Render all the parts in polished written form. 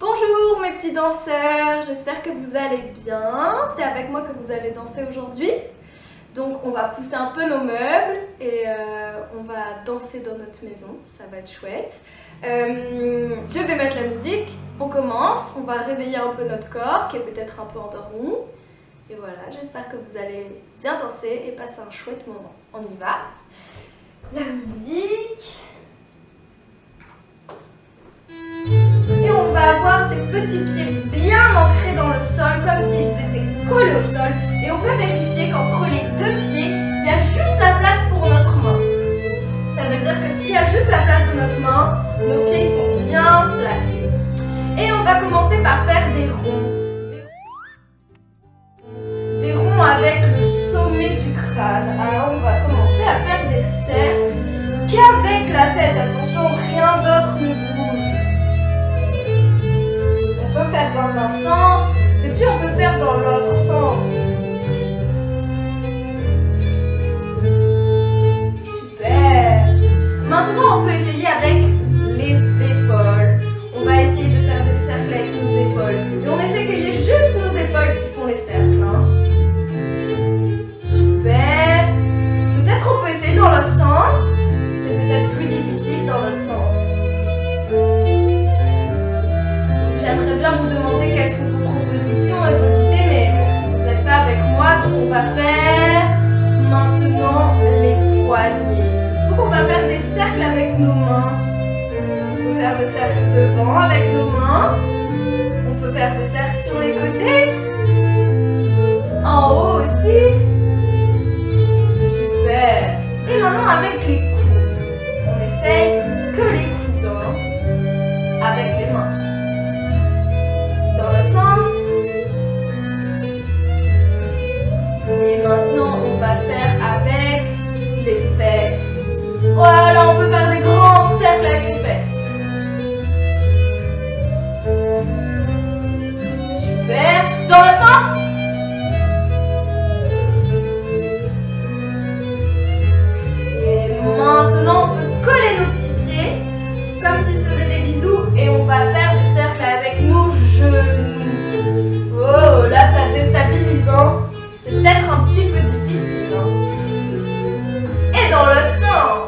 Bonjour mes petits danseurs, j'espère que vous allez bien. C'est avec moi que vous allez danser aujourd'hui. Donc on va pousser un peu nos meubles et on va danser dans notre maison, ça va être chouette. Je vais mettre la musique, on commence, on va réveiller un peu notre corps qui est peut-être un peu endormi. Et voilà, j'espère que vous allez bien danser et passer un chouette moment. On y va. La musique. Et on va avoir ces petits pieds bien ancrés dans le sol, comme s'ils étaient collés au sol. Et on peut vérifier qu'entre les deux pieds, il y a juste la place pour notre main. Ça veut dire que s'il y a juste la place de notre main, nos pieds sont bien placés. Et on va commencer par faire des ronds. Des ronds avec le sommet du crâne. Alors on va commencer à faire des cercles qu'avec la tête. Attention, rien d'autre ne bouge. On peut faire dans un sens et puis on peut faire dans l'autre sens. Super. Maintenant on peut essayer avec les épaules. On va essayer de faire des cercles avec nos épaules. Et on essaie qu'il y ait juste nos épaules qui font les cercles. Hein. Super. Peut-être on peut essayer dans l'autre sens. C'est peut-être plus difficile dans l'autre sens. J'aimerais bien vous demander quelles sont vos propositions et vos idées, mais vous n'êtes pas avec moi, donc on va faire maintenant les poignets. Donc on va faire des cercles avec nos mains. On peut faire des cercles devant avec nos mains. On peut faire des cercles sur les côtés. En haut aussi. Super. Et maintenant avec les coudes. On essaye que les coudes, hein, avec les mains. Dans l'autre sens. Et maintenant, on va faire avec les fesses. Voilà, on peut faire des grands cercles avec les fesses. Super. Dans l'autre sens. Et maintenant, on peut coller nos petits pieds comme s'ils se faisaient des bisous et on va faire des cercles avec nos genoux. Oh, là ça déstabilise, hein. C'est peut-être un petit peu difficile, hein. Et dans l'autre sens.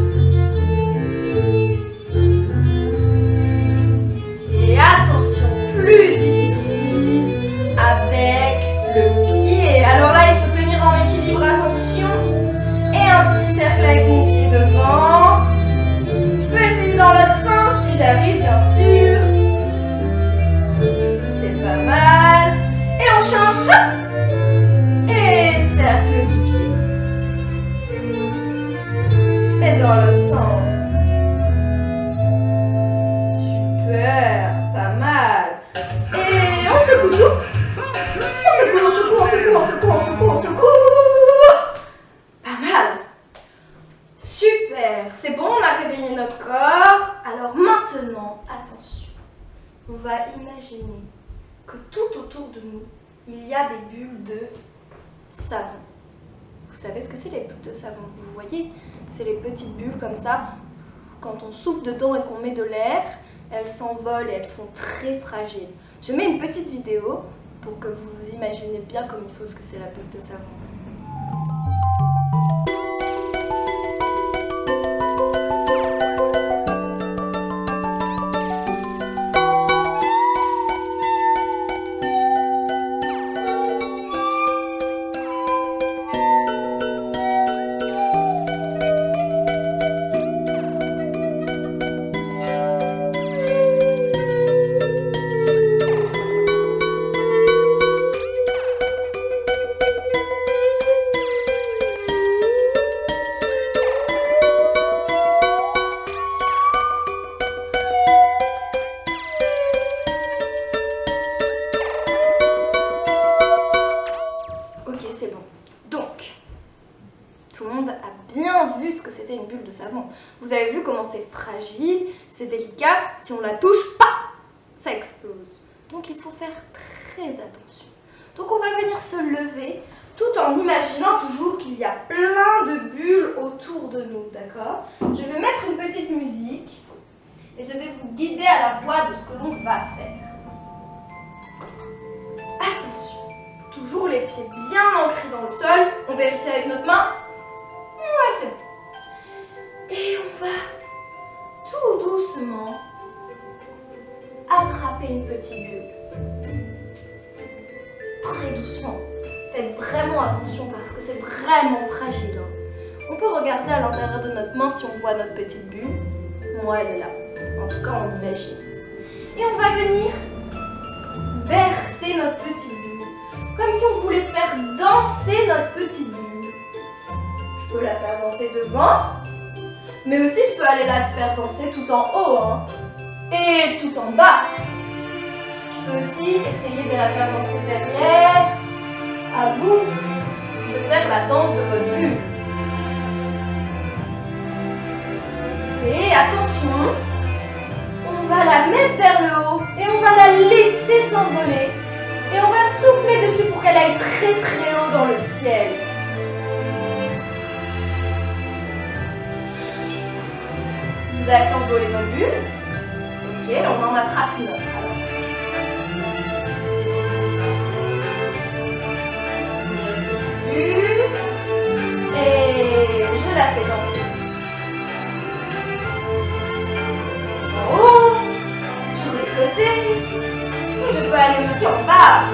Et attention, plus difficile avec le pied. Alors là, il faut tenir en équilibre, attention. Et un petit cercle avec mon pied devant. Je peux essayer dans l'autre sens si j'arrive, bien sûr. C'est pas mal. Et on change. Et cercle du pied. Et dans l'autre sens. Super, pas mal. Et on secoue tout. On secoue, on secoue, on secoue, on secoue, on secoue, on secoue. Pas mal. Super. C'est bon, on a réveillé notre corps. Alors maintenant, attention. On va imaginer que tout autour de nous, il y a des bulles de savon. Vous savez ce que c'est les bulles de savon? Vous voyez? C'est les petites bulles comme ça. Quand on souffle dedans et qu'on met de l'air, elles s'envolent et elles sont très fragiles. Je mets une petite vidéo pour que vous vous imaginez bien comme il faut ce que c'est la bulle de savon. Vu ce que c'était une bulle de savon. Vous avez vu comment c'est fragile, c'est délicat, si on la touche, paf, ça explose. Donc il faut faire très attention. Donc on va venir se lever tout en imaginant toujours qu'il y a plein de bulles autour de nous, d'accord? Je vais mettre une petite musique et je vais vous guider à la voix de ce que l'on va faire. Toujours les pieds bien ancrés dans le sol. On vérifie avec notre main. Ouais, c'est bon. Et on va tout doucement attraper une petite bulle. Très doucement. Faites vraiment attention parce que c'est vraiment fragile. On peut regarder à l'intérieur de notre main si on voit notre petite bulle. Moi, elle est là. En tout cas, on imagine. Et on va venir bercer notre petite bulle. Comme si on voulait faire danser notre petite bulle. Je peux la faire danser devant. Mais aussi, je peux aller la faire danser tout en haut. Hein. Et tout en bas. Je peux aussi essayer de la faire danser derrière. À vous de faire la danse de votre bulle. Et attention, on va la mettre vers le haut et on va la laisser s'envoler. Et on va souffler dessus pour qu'elle aille très très haut dans le ciel. Vous avez fait envoler votre bulle. Ok, on en attrape une autre alors. Et je la fais danser. En haut, sur les côtés. Et je peux aller aussi en bas.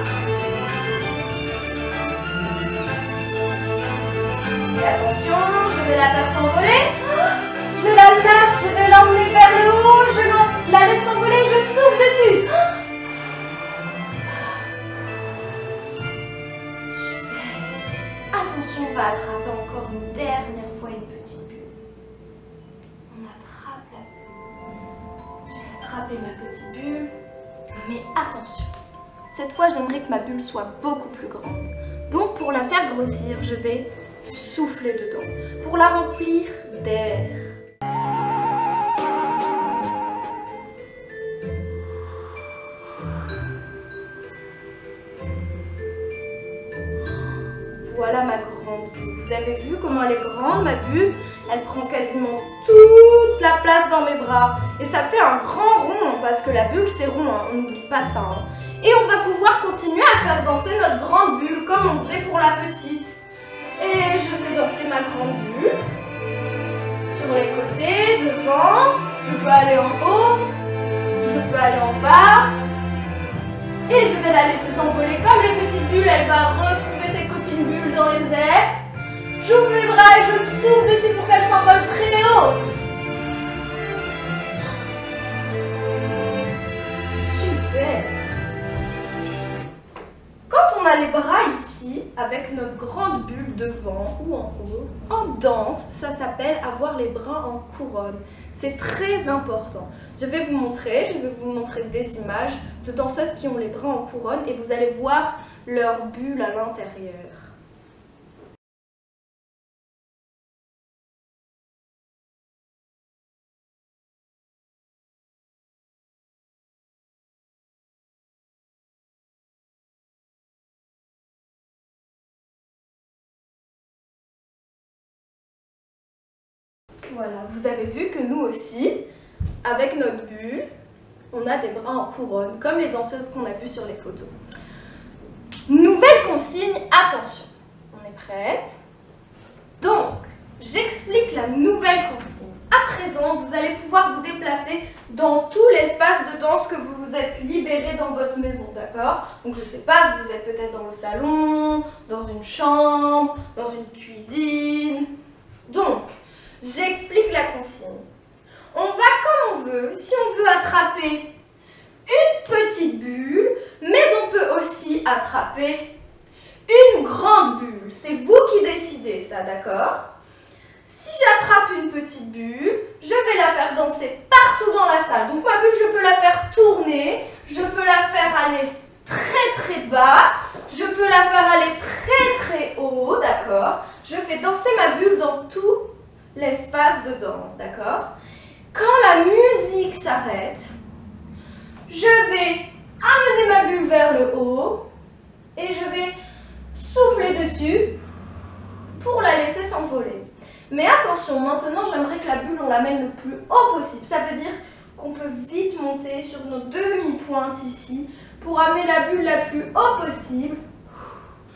Et attention, je vais la faire s'envoler. Je la lâche, je vais l'emmener vers le haut. Je la laisse s'envoler, je souffle dessus. Attention, on va attraper encore une dernière fois une petite bulle. On attrape la bulle. J'ai attrapé ma petite bulle. Mais attention, cette fois j'aimerais que ma bulle soit beaucoup plus grande. Donc pour la faire grossir, je vais souffler dedans. Pour la remplir d'air. Voilà ma grande bulle. Vous avez vu comment elle est grande, ma bulle? Elle prend quasiment toute la place dans mes bras. Et ça fait un grand rond, parce que la bulle c'est rond, hein. On n'oublie pas ça. Hein. Et on va pouvoir continuer à faire danser notre grande bulle, comme on faisait pour la petite. Et je fais danser ma grande bulle. Sur les côtés, devant. Je peux aller en haut. Je peux aller en bas. Et je vais la laisser s'envoler comme les petites bulles. Elle va retrouver ses copines bulles dans les airs. J'ouvre mes bras et je souffle dessus pour qu'elle s'envole très haut. Super. Quand on a les bras ici, avec notre grande bulle devant ou en haut, en danse, ça s'appelle avoir les bras en couronne. C'est très important. Je vais vous montrer des images de danseuses qui ont les bras en couronne et vous allez voir leur bulle à l'intérieur. Voilà, vous avez vu que nous aussi, avec notre bulle, on a des bras en couronne, comme les danseuses qu'on a vues sur les photos. Nouvelle consigne, attention, on est prête? Donc, j'explique la nouvelle consigne. À présent, vous allez pouvoir vous déplacer dans tout l'espace de danse que vous vous êtes libéré dans votre maison, d'accord? Donc, je sais pas, vous êtes peut-être dans le salon, dans une chambre, dans une cuisine. Donc, j'explique la consigne. On va comme on veut. Si on veut attraper une petite bulle, mais on peut aussi attraper une grande bulle. C'est vous qui décidez ça, d'accord? Si j'attrape une petite bulle, je vais la faire danser partout dans la salle. Donc ma bulle, je peux la faire tourner, je peux la faire aller très très bas, je peux la faire aller très très haut, d'accord? Je fais danser ma bulle dans tout l'espace de danse, d'accord? Quand la musique s'arrête, je vais amener ma bulle vers le haut et je vais souffler dessus pour la laisser s'envoler. Mais attention, maintenant j'aimerais que la bulle on l'amène le plus haut possible. Ça veut dire qu'on peut vite monter sur nos demi-pointes ici pour amener la bulle la plus haut possible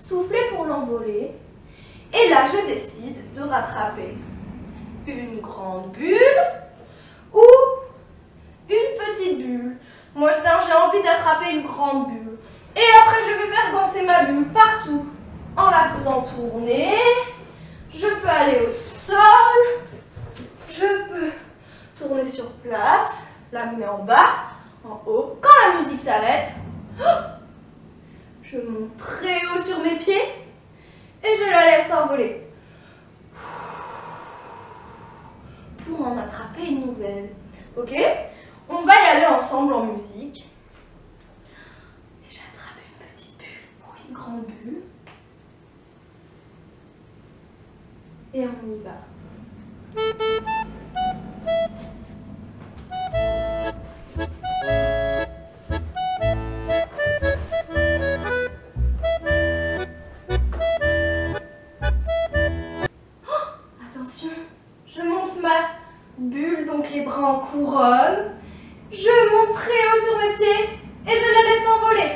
souffler pour l'envoler. Et là, je décide de rattraper une grande bulle ou une petite bulle. Moi, j'ai envie d'attraper une grande bulle. Et après, je vais faire danser ma bulle partout en la faisant tourner. Je peux aller au sol. Je peux tourner sur place, l'amener en bas, en haut. Quand la musique s'arrête, je monte très haut sur mes pieds et je la laisse s'envoler pour en attraper une nouvelle. Ok? On va y aller ensemble en musique. Et j'attrape une petite bulle ou une grande bulle. Et on y va. Attention, je monte ma bulle, donc les bras en couronne. Je monte très haut sur mes pieds et je la laisse envoler.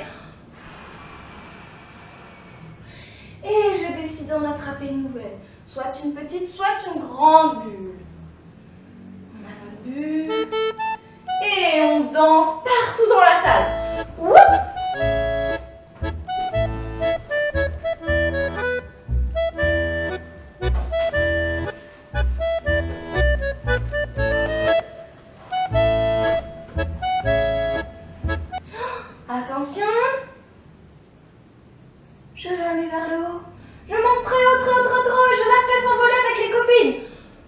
Et je décide d'en attraper une nouvelle. Soit une petite, soit une grande bulle. On a notre bulle. Et on danse partout dans la salle. Wouh! Attention, je la mets vers le haut. Je monte très haut, très haut, très haut et je la fais s'envoler avec les copines.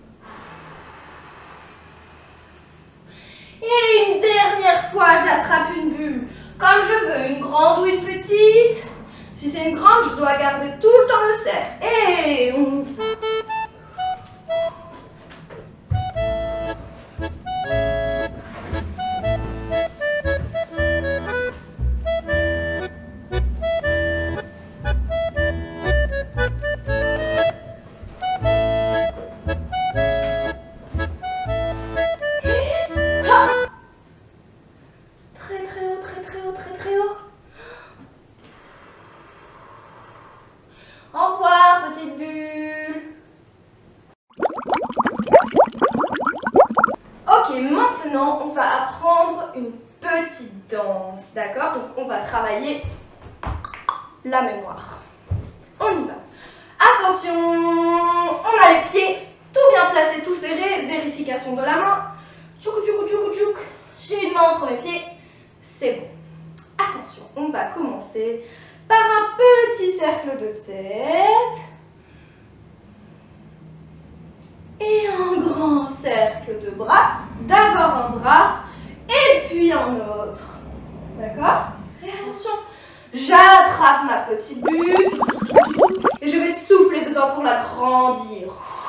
Et une dernière fois, j'attrape une bulle. Comme je veux, une grande ou une petite. Si c'est une grande, je dois garder tout le temps le cercle. Et on y va. Au revoir, petite bulle. Ok, maintenant, on va apprendre une petite danse, d'accord? Donc, on va travailler la mémoire. On y va. Attention, on a les pieds tout bien placés, tout serrés. Vérification de la main. Tchouk, tchouk, tchouk, tchouk. J'ai une main entre mes pieds. C'est bon. Attention, on va commencer par un petit cercle de tête et un grand cercle de bras. D'abord un bras et puis un autre. D'accord? Et attention, j'attrape ma petite bulle et je vais souffler dedans pour la grandir.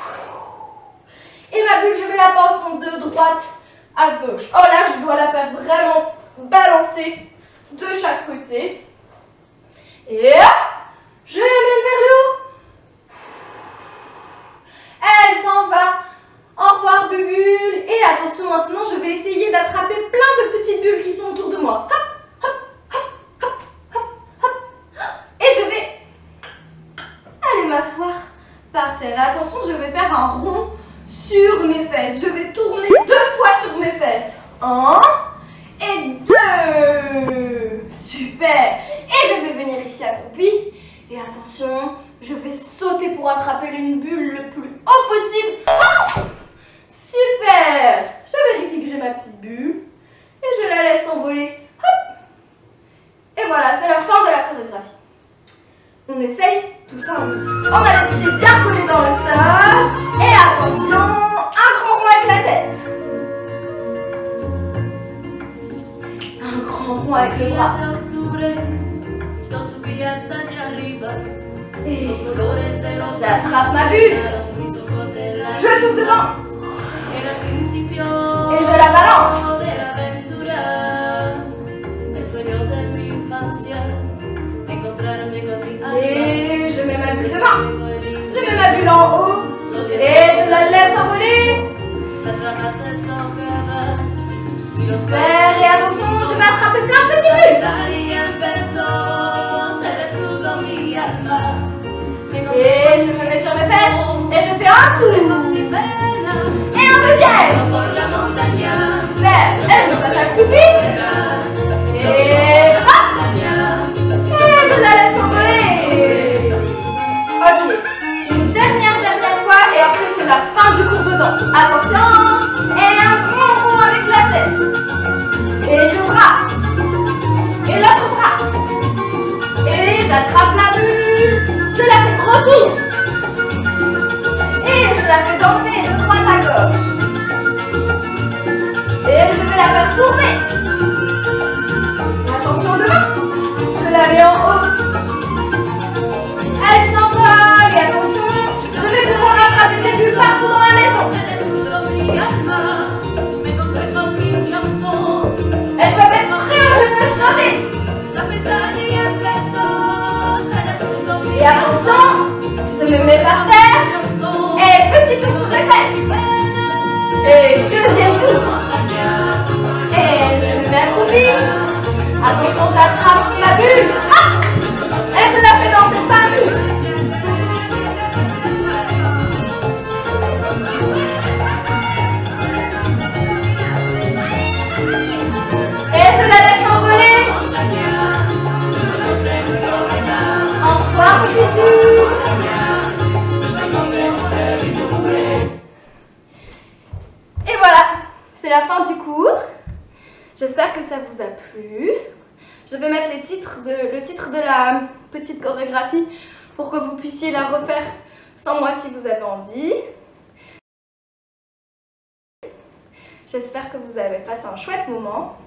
Et ma bulle, je vais la passer de droite à gauche. Oh là, je dois la faire vraiment balancer de chaque côté. Et hop, je l'amène vers le haut. Elle s'en va. Au revoir, Bubule. Et attention, maintenant, je vais essayer d'attraper plein de petites bulles qui sont autour de moi. Hop, hop, hop, hop, hop, hop. Et je vais aller m'asseoir par terre. Attention, je vais faire un rond sur mes fesses. Je vais tourner 2 fois sur mes fesses. 1 et 2. Super. Et je vais venir ici accroupie. Et attention, je vais sauter pour attraper une bulle le plus haut possible. Ah, super. Je vérifie que j'ai ma petite bulle. Et je la laisse s'envoler. Hop. Et voilà, c'est la fin de la chorégraphie. On essaye tout ça en même temps. On a les pieds bien collés dans le sol. Et attention, un grand rond avec la tête. Un grand rond avec le bras. Et j'attrape ma bulle. Je souffle dedans. Et je la balance. Et je mets ma bulle devant. Je mets ma bulle en haut. Et je la laisse envoler. Super. Et attention, je vais attraper plein de petits bulles. fait un tour. Et un deuxième. Super. Et je passe accroupie. Et hop. Et je la laisse s'envoler. Ok. Une dernière fois et après c'est la fin du cours de danse. Attention. Et un grand rond avec la tête. Et le bras. Et l'autre bras. Et j'attrape la bulle. Je la fais grossir. Et je la fais danser de droite à gauche. Et je vais la faire tourner. Attention aux deux mains. Je la mets en haut. Elle s'envole. Et attention, je vais pouvoir attraper des bulles partout dans la maison. Elles peuvent être très hautes, je peux sauter. Et attention, je me mets par terre. Et petit tour sur les fesses. Et deuxième tour. Et je me mets accroupie. Attention, j'attrape ma bulle. Ah! Et je la fais danser partout. Et je la laisse s'envoler. Encore un petit tour. Et voilà, c'est la fin du cours. J'espère que ça vous a plu. Je vais mettre le titre de la petite chorégraphie pour que vous puissiez la refaire sans moi si vous avez envie. J'espère que vous avez passé un chouette moment.